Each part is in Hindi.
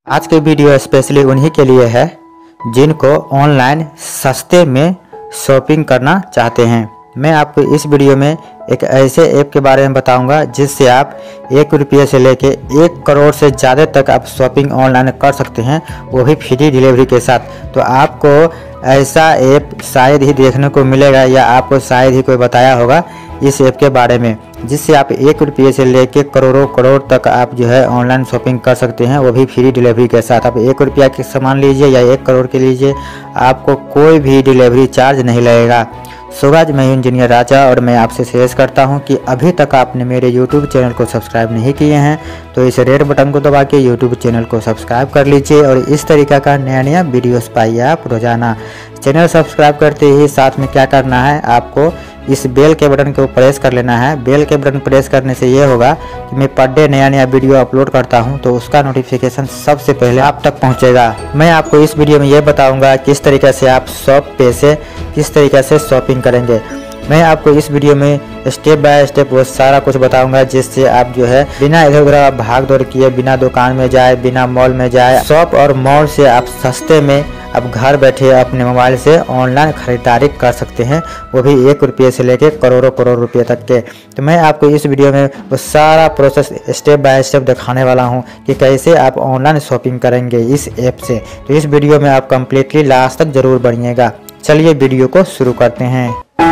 आज के वीडियो स्पेशली उन्हीं के लिए है जिनको ऑनलाइन सस्ते में शॉपिंग करना चाहते हैं। मैं आपको इस वीडियो में एक ऐसे ऐप के बारे में बताऊंगा जिससे आप 1 रुपये से लेके 1 करोड़ से ज़्यादा तक आप शॉपिंग ऑनलाइन कर सकते हैं, वो भी फ्री डिलीवरी के साथ। तो आपको ऐसा ऐप शायद ही देखने को मिलेगा या आपको शायद ही कोई बताया होगा इस ऐप के बारे में, जिससे आप 1 रुपये से लेके करोड़ों करोड़ तक आप जो है ऑनलाइन शॉपिंग कर सकते हैं, वो भी फ्री डिलीवरी के साथ। आप 1 रुपया के सामान लीजिए या 1 करोड़ के लीजिए, आपको कोई भी डिलीवरी चार्ज नहीं लगेगा। सो गाइस, मैं इंजीनियर राजा और मैं आपसे शेयर करता हूं कि अभी तक आपने मेरे YouTube चैनल को सब्सक्राइब नहीं किए हैं तो इस रेड बटन को दबा के YouTube चैनल को सब्सक्राइब कर लीजिए और इस तरीक़ा का नया नया वीडियोस पाइए आप रोजाना। चैनल सब्सक्राइब करते ही साथ में क्या करना है, आपको इस बेल के बटन को प्रेस कर लेना है। बेल के बटन प्रेस करने से ये होगा कि मैं पर डे नया नया वीडियो अपलोड करता हूं तो उसका नोटिफिकेशन सबसे पहले आप तक पहुंचेगा। मैं आपको इस वीडियो में ये बताऊंगा किस तरीके से आप शॉप से किस तरीके से शॉपिंग करेंगे। मैं आपको इस वीडियो में स्टेप बाय स्टेप वो सारा कुछ बताऊंगा जिससे आप जो है बिना इधर उधर भाग दौड़ किए, बिना दुकान में जाए, बिना मॉल में जाए, शॉप और मॉल से आप सस्ते में आप घर बैठे अपने मोबाइल से ऑनलाइन खरीदारी कर सकते हैं, वो भी 1 रुपये से लेके करोड़ों करोड़ रुपये तक के। तो मैं आपको इस वीडियो में वो सारा प्रोसेस स्टेप बाय स्टेप दिखाने वाला हूं कि कैसे आप ऑनलाइन शॉपिंग करेंगे इस ऐप से। तो इस वीडियो में आप कम्प्लीटली लास्ट तक जरूर बढ़िएगा। चलिए वीडियो को शुरू करते हैं।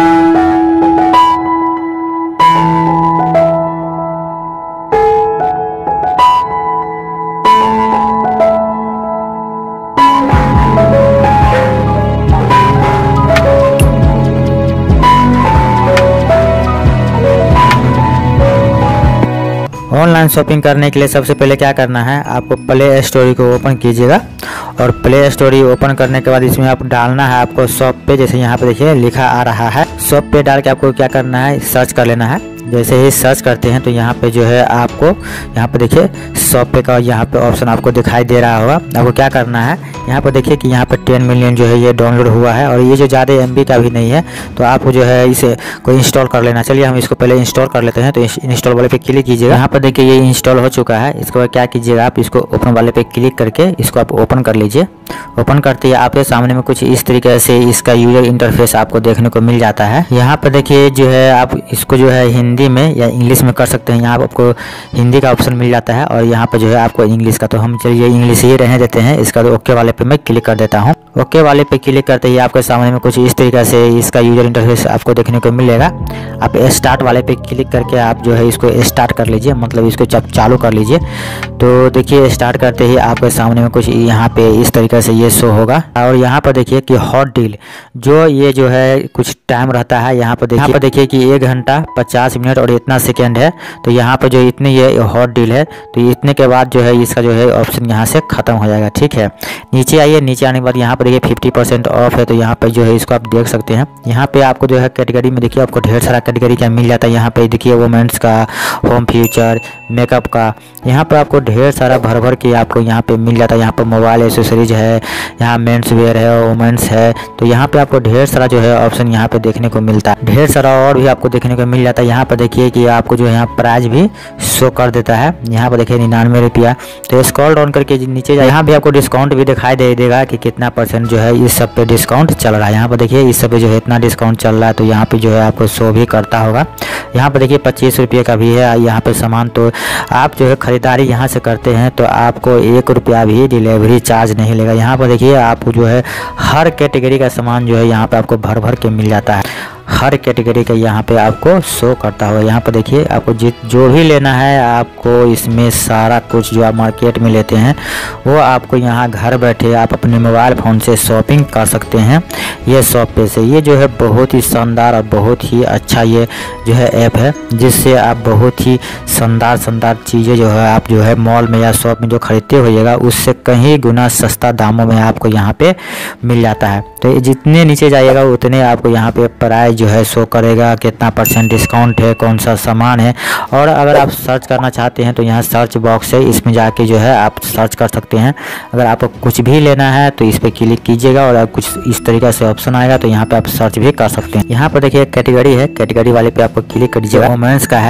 ऑनलाइन शॉपिंग करने के लिए सबसे पहले क्या करना है, आपको प्ले स्टोर को ओपन कीजिएगा और प्ले स्टोर ओपन करने के बाद इसमें आप डालना है आपको शॉप पे। जैसे यहाँ पे देखिए लिखा आ रहा है, शॉप पे डाल के आपको क्या करना है, सर्च कर लेना है। जैसे ही सर्च करते हैं तो यहाँ पे जो है आपको यहाँ पे देखिए शॉप पे का यहाँ पे ऑप्शन आपको दिखाई दे रहा होगा। आपको क्या करना है, यहाँ पे देखिए कि यहाँ पे 10 मिलियन जो है ये डाउनलोड हुआ है और ये जो ज़्यादा MB का भी नहीं है, तो आप जो है इसे को इंस्टॉल कर लेना। चलिए हम इसको पहले इंस्टॉल कर लेते हैं। तो इंस्टॉल वाले पे क्लिक कीजिएगा। यहाँ पर देखिए ये इंस्टॉल हो चुका है। इसके बाद क्या कीजिएगा, आप इसको ओपन वाले पे क्लिक करके इसको आप ओपन कर लीजिए। ओपन करते ही आपके सामने में कुछ इस तरीके से इसका यूजर इंटरफेस आपको देखने को मिल जाता है। यहाँ पर देखिए जो है आप इसको जो है हिंदी में या इंग्लिश में कर सकते हैं। यहाँ आपको हिंदी का ऑप्शन मिल जाता है और यहाँ पर जो है आपको इंग्लिश का, तो हम चलिए इंग्लिश ही रहने देते हैं। इसका ओके वाले पे मैं क्लिक कर देता हूँ। ओके वाले पे क्लिक करते ही आपके सामने में कुछ इस तरीके से इसका यूजर इंटरफेस आपको देखने को मिलेगा। आप स्टार्ट वाले पे क्लिक करके आप जो है इसको स्टार्ट कर लीजिए, मतलब इसको चालू कर लीजिए। तो देखिए स्टार्ट करते ही आपके सामने में कुछ यहाँ पे इस तरीके से ये शो होगा और यहाँ पर देखिए कि हॉट डील जो ये जो है कुछ टाइम रहता है। यहाँ पर देखिए कि 1 घंटा 50 मिनट और इतना सेकेंड है। तो यहाँ पर जो इतने ये हॉट डील है, तो इतने के बाद जो है इसका जो है ऑप्शन यहाँ से खत्म हो जाएगा। ठीक है, नीचे आइए। नीचे आने के बाद यहाँ पर देखिए 50% ऑफ है, तो यहाँ पर जो है इसको आप देख सकते हैं। यहाँ पे आपको जो है कैटेगरी में देखिए आपको ढेर सारा कैटेगरी का मिल जाता है। यहाँ पे देखिए वुमेन्स का, होम फ्यूचर, मेकअप का, यहाँ पर आपको ढेर सारा भर भर के आपको यहाँ पे मिल जाता है। यहाँ पर मोबाइल एसेसरीज है, यहाँ मेंस वेयर है, वुमेन्स है। तो यहाँ पे आपको ढेर सारा जो है ऑप्शन यहाँ पे देखने को मिलता है। ढेर सारा और भी आपको देखने को मिल जाता है। यहाँ पर देखिए कि आपको जो है यहाँ प्राइस भी शो कर देता है। यहाँ पर देखिए 99 रुपया। तो स्क्रॉल डाउन करके नीचे जाए, यहाँ भी आपको डिस्काउंट भी दिखाई दे देगा कि कितना % जो है इस सब पे डिस्काउंट चल रहा है। यहाँ पर देखिए इस सब पे जो है इतना डिस्काउंट चल रहा है, तो यहाँ पे जो है आपको शो भी करता होगा। यहाँ पर देखिए 25 रुपये का भी है यहाँ पे सामान। तो आप जो है खरीदारी यहाँ से करते हैं तो आपको 1 रुपया भी डिलीवरी चार्ज नहीं लेगा। यहाँ पर देखिए आपको जो है हर कैटेगरी का सामान जो है यहाँ पे आपको भर भर के मिल जाता है। हर कैटेगरी का यहाँ पे आपको शो करता होगा। यहाँ पर देखिए आपको जो भी लेना है आपको इसमें सारा कुछ जो आप मार्केट में लेते हैं वो आपको यहाँ घर बैठे आप अपने मोबाइल फ़ोन से शॉपिंग कर सकते हैं ये शॉप पे से। ये जो है बहुत ही शानदार और बहुत ही अच्छा ये जो है ऐप है, जिससे आप बहुत ही शानदार चीज़ें जो है आप जो है मॉल में या शॉप में जो खरीदते होइएगा उससे कहीं गुना सस्ता दामों में आपको यहाँ पे मिल जाता है। तो जितने नीचे जाइएगा उतने आपको यहाँ पे प्राइस जो है शो करेगा, कितना % डिस्काउंट है, कौन सा सामान है। और अगर आप सर्च करना चाहते हैं तो यहाँ सर्च बॉक्स है, इसमें जाके जो है आप सर्च कर सकते हैं। अगर आपको कुछ भी लेना है तो इस पर क्लिक कीजिएगा और कुछ इस तरीके से ऑप्शन आएगा तो यहाँ पे आप सर्च भी कर सकते हैं। यहाँ पर देखिए कैटेगरी है, कैटेगरी वाले पे आपको क्लिक कर दीजिएगा। वुमेन्स का है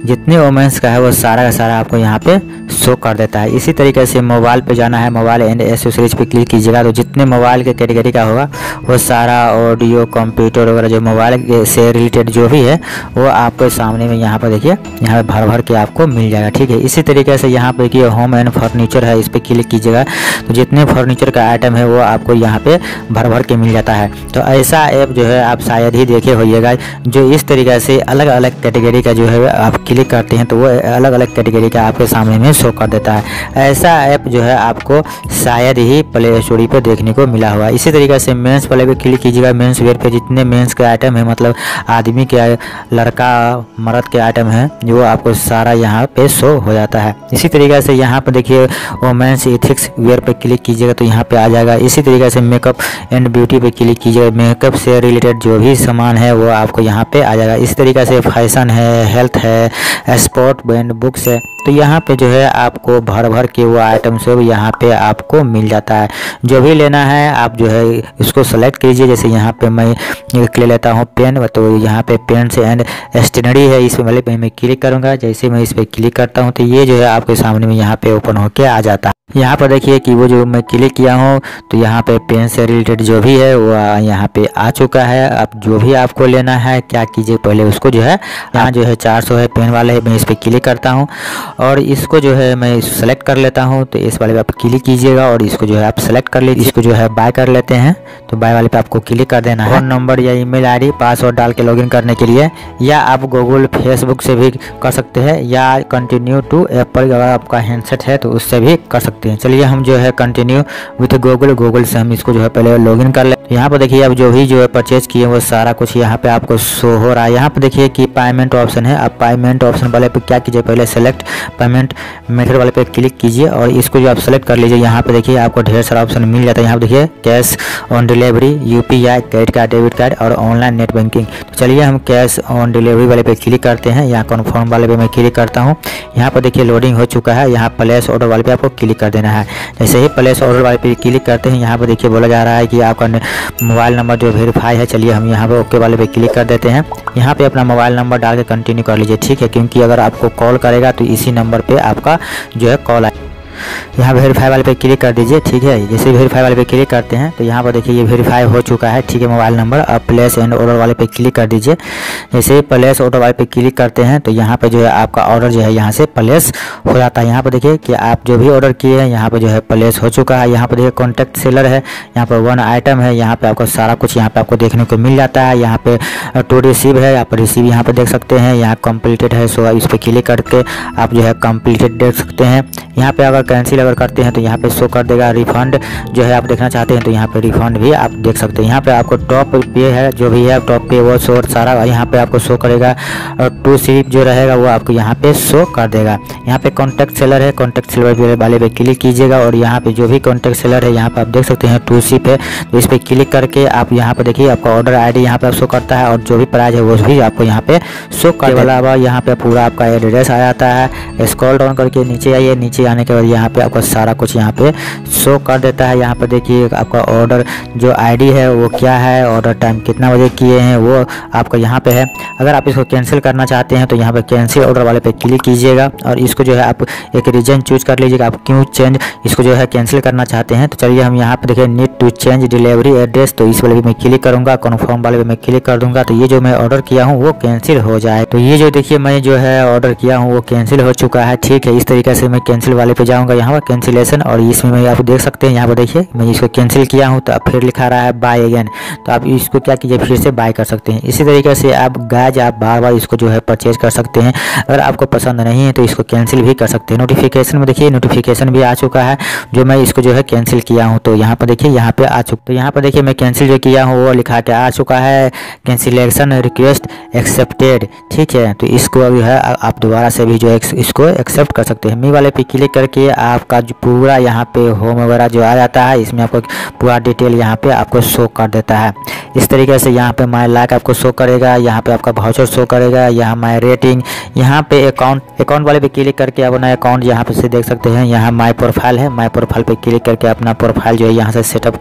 जितने वोमेंस का है वो सारा का सारा आपको यहाँ पे शो कर देता है। इसी तरीके से मोबाइल पे जाना है, मोबाइल एंड एसेसरीज पे क्लिक कीजिएगा तो जितने मोबाइल के कैटेगरी का होगा वो सारा ऑडियो, कंप्यूटर वगैरह जो मोबाइल से रिलेटेड जो भी है वो आपके सामने में यहाँ पर देखिए, यहाँ पे भर भर के आपको मिल जाएगा। ठीक है, इसी तरीके से यहाँ पे देखिए होम एंड फर्नीचर है, इस पर क्लिक कीजिएगा तो जितने फर्नीचर का आइटम है वो आपको यहाँ पे भर भर के मिल जाता है। तो ऐसा ऐप जो है आप शायद ही देखे होइएगा जो इस तरीके से अलग अलग कैटेगरी का जो है आप क्लिक करते हैं तो वो अलग अलग कैटेगरी का आपके सामने में शो कर देता है। ऐसा ऐप जो है आपको शायद ही प्ले स्टोर पे देखने को मिला हुआ। इसी तरीके से मेंस वाले पे क्लिक कीजिएगा, मेंस वेयर पे जितने मेंस के आइटम है, मतलब आदमी के, लड़का मर्द के आइटम है जो आपको सारा यहाँ पे शो हो जाता है। इसी तरीके से यहाँ पे देखिए वोमेंस एथिक्स वेयर पे क्लिक कीजिएगा तो यहाँ पे आ जाएगा। इसी तरीके से मेकअप एंड ब्यूटी पे क्लिक कीजिएगा, मेकअप से रिलेटेड जो भी सामान है वो आपको यहाँ पे आ जाएगा। इसी तरीके से फैशन है, हेल्थ है, स्पोर्ट एंड बुक्स है, तो यहाँ पे जो है आपको भर भर के वो आइटम सब यहाँ पे आपको मिल जाता है। जो भी लेना है आप जो है इसको सेलेक्ट कीजिए। जैसे यहाँ पे मैं ले लेता हूँ पेन, तो यहाँ पे पेन से एंड स्टेशनरी है, इस वाले पे मैं क्लिक करूँगा। जैसे मैं इस पर क्लिक करता हूँ तो ये जो है आपके सामने में यहाँ पे ओपन होके आ जाता है। यहाँ पर देखिए कि वो जो मैं क्लिक किया हूँ तो यहाँ पे पेन से रिलेटेड जो भी है वो यहाँ पे आ चुका है। अब जो भी आपको लेना है क्या कीजिए, पहले उसको जो है यहाँ जो है 400 है पेन वाले है, मैं इस पर क्लिक करता हूँ और इसको जो है मैं सेलेक्ट कर लेता हूँ। तो इस वाले पे आप क्लिक कीजिएगा और इसको जो है आप सेलेक्ट कर लीजिए। इसको जो है बाय कर लेते हैं तो बाय वाले पे आपको क्लिक कर देना है। फोन नंबर या ईमेल आईडी पासवर्ड डाल के लॉगिन करने के लिए, या आप गूगल फेसबुक से भी कर सकते हैं, या कंटिन्यू टू एप्पल अगर आपका हैंडसेट है तो उससे भी कर सकते हैं। चलिए हम जो है कंटिन्यू विथ गूगल से हम इसको जो है पहले लॉगिन कर ले। यहाँ पर देखिए अब जो भी जो है परचेज किए वो सारा कुछ यहाँ पे आपको शो हो रहा है। यहाँ पे देखिए कि पेमेंट ऑप्शन है, आप पेमेंट ऑप्शन वाले पे क्या कीजिए, पहले सेलेक्ट पेमेंट मेथड वाले पे क्लिक कीजिए और इसको जो आप सेलेक्ट कर लीजिए। यहाँ पे देखिए आपको ढेर सारा ऑप्शन मिल जाता है। यहाँ पे देखिए cash on delivery, UPI, credit card, debit card और ऑनलाइन नेट बैंकिंग। तो चलिए हम कैश ऑन डिलीवरी वाले पे क्लिक करते हैं। यहाँ कन्फर्म वाले पे मैं क्लिक करता हूँ। यहाँ पर देखिए लोडिंग हो चुका है। यहाँ प्लेस ऑर्डर वाले पे आपको क्लिक कर देना है। जैसे ही प्लेस ऑर्डर वाले पे क्लिक करते हैं यहाँ पर देखिए बोला जा रहा है कि आपका मोबाइल नंबर जो वेरीफाई है। चलिए हम यहाँ पे ओके वाले पे क्लिक कर देते हैं। यहाँ पे अपना मोबाइल नंबर डाल के कंटिन्यू कर लीजिए, ठीक है, क्योंकि अगर आपको कॉल करेगा तो इसी नंबर पे आपका जो है कॉल आए। यहाँ वेरीफाई वाले पे क्लिक कर दीजिए, ठीक है। जैसे वेरीफाई वाले पे क्लिक करते हैं तो यहाँ पर देखिए ये वेरीफाई हो चुका है, ठीक है, मोबाइल नंबर। अब प्लेस एंड ऑर्डर वाले पे क्लिक कर दीजिए। जैसे प्लेस ऑर्डर वाले पे क्लिक करते हैं तो यहाँ पे जो है आपका ऑर्डर जो है यहाँ से प्लेस हो जाता है। यहाँ पर देखिए कि आप जो भी ऑर्डर किए हैं यहाँ पर जो है प्लेस हो चुका है। यहाँ पर देखिए कॉन्टैक्ट सेलर है, यहाँ पर 1 आइटम है, यहाँ पे आपको सारा कुछ यहाँ पे आपको देखने को मिल जाता है। यहाँ पे टू रिसीव है, आप रिसीव यहाँ पे देख सकते हैं। यहाँ कम्प्लीटेड है, सो इस पर क्लिक करके आप जो है कम्प्लीटेड देख सकते हैं। यहाँ पे अगर कैंसिल अगर करते हैं तो यहाँ पे शो कर देगा। रिफंड जो है आप देखना चाहते हैं तो यहाँ पे रिफंड भी आप देख सकते हैं। यहाँ पे आपको टॉप पे है जो भी है टॉप पे वो शो सारा यहाँ पे आपको शो करेगा और टू सिप जो रहेगा वो आपको यहाँ पे शो कर देगा। यहाँ पे कॉन्टैक्ट सेलर है, कॉन्टैक्ट सेलर वाले पे क्लिक कीजिएगा और यहाँ पे जो भी कॉन्टैक्ट सेलर है यहाँ पे आप देख सकते हैं टू सिप है, तो इस पर क्लिक करके आप यहाँ पे देखिए आपका ऑर्डर ID यहाँ पे शो करता है और जो भी प्राइस है वो भी आपको यहाँ पे शो करने वाला है। यहाँ पे पूरा आपका एड्रेस आ जाता है। स्क्रॉल डाउन करके नीचे आइए, नीचे आने के बाद यहाँ पे आपको सारा कुछ यहाँ पे शो कर देता है। यहाँ पे देखिए आपका ऑर्डर जो ID है वो क्या है, ऑर्डर टाइम कितना बजे किए हैं वो आपको यहाँ पे है। अगर आप इसको कैंसिल करना चाहते हैं तो यहाँ पे कैंसिल ऑर्डर वाले पे क्लिक कीजिएगा और इसको जो है आप एक रीजन चूज कर लीजिएगा, आप क्यों चेंज इसको जो है कैंसिल करना चाहते हैं। तो चलिए हम यहाँ पे देखिए need to change delivery address, तो इस वाले पे मैं क्लिक करूँगा, कन्फर्म वाले पे मैं क्लिक कर दूंगा तो ये जो मैं ऑर्डर किया हूँ वो कैंसिल हो जाए। तो ये जो देखिए मैं जो है ऑर्डर किया हूँ वो कैंसिल हो चुका है, ठीक है। इस तरीके से मैं कैंसिल वाले पे जाऊँगा, यहाँ पर कैंसिलेशन, और इसमें मैं आप देख सकते हैं यहाँ पर देखिए मैं इसको कैंसिल किया हूँ तो अब फिर लिखा रहा है बाय अगेन, तो आप इसको क्या कीजिए फिर से बाय कर सकते हैं। इसी तरीके से आप गाइज आप बार बार इसको जो है परचेज कर सकते हैं। अगर आपको पसंद नहीं है तो इसको कैंसिल भी कर सकते हैं। नोटिफिकेशन में देखिए नोटिफिकेशन भी आ चुका है जो मैं इसको जो है कैंसिल किया हूँ, तो यहाँ पर देखिए यहाँ पे आ चुका, तो यहाँ पर देखिए मैं कैंसिल जो किया हूँ वो लिखा के आ चुका है, कैंसिलेशन रिक्वेस्ट एक्सेप्टेड, ठीक है। तो इसको जो है आप दोबारा से भी जो है इसको एक्सेप्ट कर सकते हैं। मी वाले पे क्लिक करके आपका जो पूरा यहाँ पे होम वगैरह जो आ जाता है इसमें आपको पूरा डिटेल यहाँ पे आपको शो कर देता है। इस तरीके से यहाँ पे माई लाइक आपको शो करेगा, यहाँ पे आपका वाउचर शो करेगा, यहाँ माई रेटिंग, यहाँ पे अकाउंट वाले पे क्लिक करके अपना अकाउंट यहाँ पे से देख सकते हैं। यहाँ माई प्रोफाइल है, माई प्रोफाइल पे क्लिक करके अपना प्रोफाइल जो है यहाँ से सेटअप कर सकते हैं।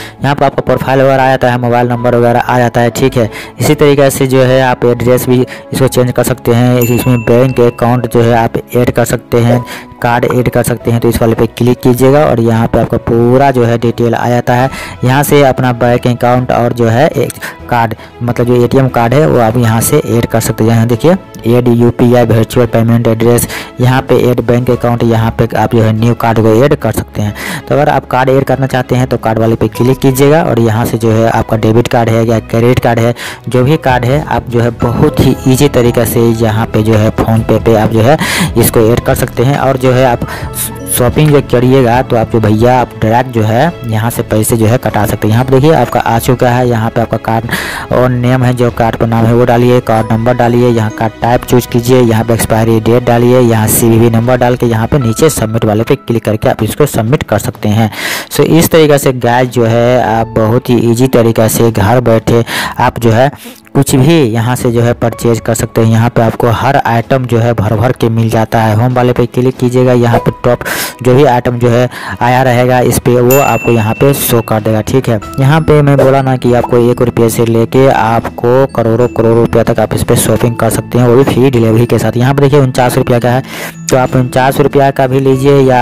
यहाँ पर आपका प्रोफाइल वगैरह आ जाता है, मोबाइल नंबर वगैरह आ जाता है, ठीक है। इसी तरीके से जो है आप एड्रेस भी इसको चेंज कर सकते हैं। इसमें बैंक अकाउंट जो है आप ऐड कर सकते हैं, कार्ड ऐड कर सकते हैं। तो इस वाले पे क्लिक कीजिएगा और यहाँ पे आपका पूरा जो है डिटेल आ जाता है। यहाँ से अपना बैंक अकाउंट और जो है एक कार्ड, मतलब जो ATM कार्ड है वो आप यहाँ से ऐड कर सकते हैं। यहाँ देखिए add UPI virtual payment address, यहाँ पे ऐड बैंक अकाउंट, यहाँ पे आप जो है न्यू कार्ड को ऐड कर सकते हैं। तो अगर आप कार्ड ऐड करना चाहते हैं तो कार्ड वाले पे क्लिक कीजिएगा और यहाँ से जो है आपका डेबिट कार्ड है या क्रेडिट कार्ड है, जो भी कार्ड है आप जो है बहुत ही ईजी तरीक़े से यहाँ पे जो है फ़ोन पे आप जो है इसको ऐड कर सकते हैं। और जो है आप शॉपिंग जो करिएगा तो आप जो भैया आप डायरेक्ट जो है यहाँ से पैसे जो है कटा सकते हैं। यहाँ पे देखिए आपका आ चुका है। यहाँ पे आपका कार्ड और नेम है, जो कार्ड पर नाम है वो डालिए, कार्ड नंबर डालिए, यहाँ कार्ड टाइप चूज कीजिए, यहाँ पे एक्सपायरी डेट डालिए, यहाँ CVV नंबर डाल के यहाँ पे नीचे सबमिट वाले पे क्लिक करके आप इसको सबमिट कर सकते हैं। सो इस तरीके से गाइस जो है आप बहुत ही ईजी तरीक़े से घर बैठे आप जो है कुछ भी यहाँ से जो है परचेज कर सकते हैं। यहाँ पे आपको हर आइटम जो है भर भर के मिल जाता है। होम वाले पे क्लिक कीजिएगा, यहाँ पे टॉप जो भी आइटम जो है आया रहेगा इस पे वो आपको यहाँ पे शो कर देगा, ठीक है। यहाँ पे मैं बोला ना कि आपको 1 रुपये से लेके आपको करोड़ों रुपया तक आप इस पे शॉपिंग कर सकते हैं, वो भी फ्री डिलीवरी के साथ। यहाँ पे देखिए 49 रुपया का है, तो आप 49 रुपया का भी लीजिए या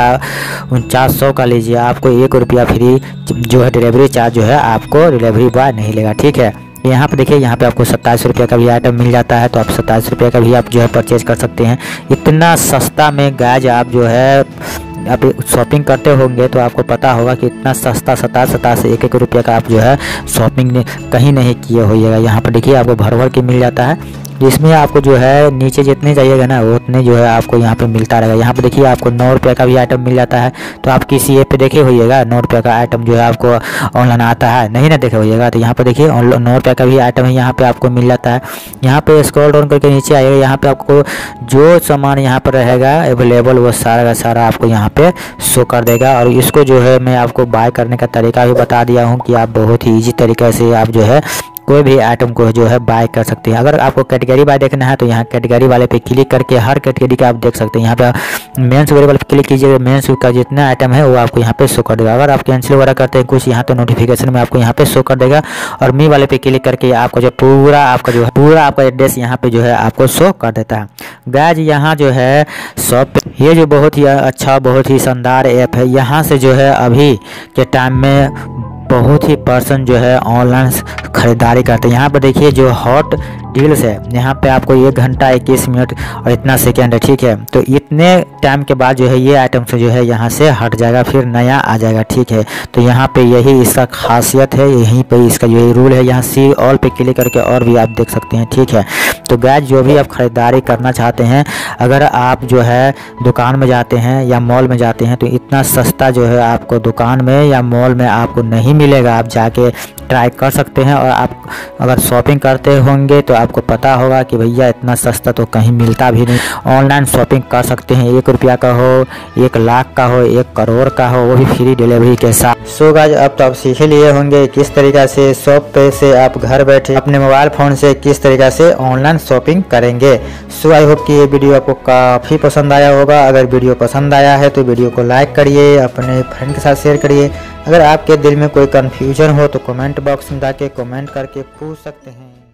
4900 का लीजिए, आपको 1 रुपया फ्री जो है डिलीवरी चार्ज जो है आपको डिलीवरी बॉय नहीं लेगा, ठीक है। यहाँ पे देखिए यहाँ पे आपको 27 रुपये का भी आइटम मिल जाता है, तो आप 27 रुपये का भी आप जो है परचेज कर सकते हैं। इतना सस्ता में गाइस आप जो है आप शॉपिंग करते होंगे तो आपको पता होगा कि इतना सस्ता 27 से 1 रुपये का आप जो है शॉपिंग कहीं नहीं किए होइएगा। यहाँ पर देखिए आपको भर भर के मिल जाता है, जिसमें आपको जो है नीचे जितने चाहिएगा ना उतने जो है आपको यहाँ पे मिलता रहेगा। यहाँ पे देखिए आपको 9 रुपये का भी आइटम मिल जाता है, तो आप किसी ऐप पे देखे होइएगा 9 रुपये का आइटम जो है आपको ऑनलाइन आता है, नहीं ना देखे होइएगा। तो यहाँ पे देखिए 9 रुपये का भी आइटम है, यहाँ पे आपको मिल जाता है। यहाँ पे स्क्रॉल डाउन करके नीचे आइएगा, यहाँ पे आपको जो सामान यहाँ पर रहेगा अवेलेबल वो सारा का सारा आपको यहाँ पे शो कर देगा। और इसको जो है मैं आपको बाय करने का तरीका भी बता दिया हूँ कि आप बहुत ही ईजी तरीके से आप जो है कोई भी आइटम को जो है बाय कर सकते हैं। अगर आपको कैटेगरी बाय देखना है तो यहाँ कैटेगरी वाले पे क्लिक करके हर कैटेगरी का आप देख सकते हैं। यहाँ पे मेंस वगैरह वाले पे क्लिक कीजिएगा, मेंस का जितना आइटम है वो आपको यहाँ पे शो कर देगा। अगर आप कैंसिल वगैरह करते हैं कुछ यहाँ तो नोटिफिकेशन में आपको यहाँ पे शो कर देगा। और मी वाले पे क्लिक करके आपको जो पूरा आपका एड्रेस यहाँ पे जो है आपको शो कर देता है। गाइस यहाँ जो है शॉप ये जो बहुत ही अच्छा बहुत ही शानदार ऐप है, यहाँ से जो है अभी के टाइम में बहुत ही पर्सन जो है ऑनलाइन ख़रीदारी करते हैं। यहाँ पर देखिए जो हॉट डील्स है, यहाँ पे आपको 1 घंटा 21 मिनट और इतना सेकेंड है, ठीक है। तो इतने टाइम के बाद जो है ये आइटम से जो है यहाँ से हट जाएगा, फिर नया आ जाएगा, ठीक है। तो यहाँ पे यही इसका खासियत है, यहीं पे इसका यही रूल है। यहाँ सी ऑल पे क्लिक करके और भी आप देख सकते हैं, ठीक है। तो गाइस जो भी आप ख़रीदारी करना चाहते हैं, अगर आप जो है दुकान में जाते हैं या मॉल में जाते हैं तो इतना सस्ता जो है आपको दुकान में या मॉल में आपको नहीं मिलेगा। आप जाके ट्राई कर सकते हैं। और आप अगर शॉपिंग करते होंगे तो आपको पता होगा कि भैया इतना सस्ता तो कहीं मिलता भी नहीं। ऑनलाइन शॉपिंग कर सकते हैं, 1 रुपया का हो, 1 लाख का हो, 1 करोड़ का हो, वो भी फ्री डिलीवरी के साथ। सो गाइस अब तो आप सीख ही लिए होंगे किस तरीक़े से शॉप पे से आप घर बैठे अपने मोबाइल फ़ोन से किस तरीक़े से ऑनलाइन शॉपिंग करेंगे। सो आई होप कि ये वीडियो आपको काफ़ी पसंद आया होगा। अगर वीडियो पसंद आया है तो वीडियो को लाइक करिए, अपने फ्रेंड के साथ शेयर करिए। अगर आपके दिल में कोई कन्फ्यूजन हो तो कमेंट बॉक्स में जाके कमेंट करके पूछ सकते हैं।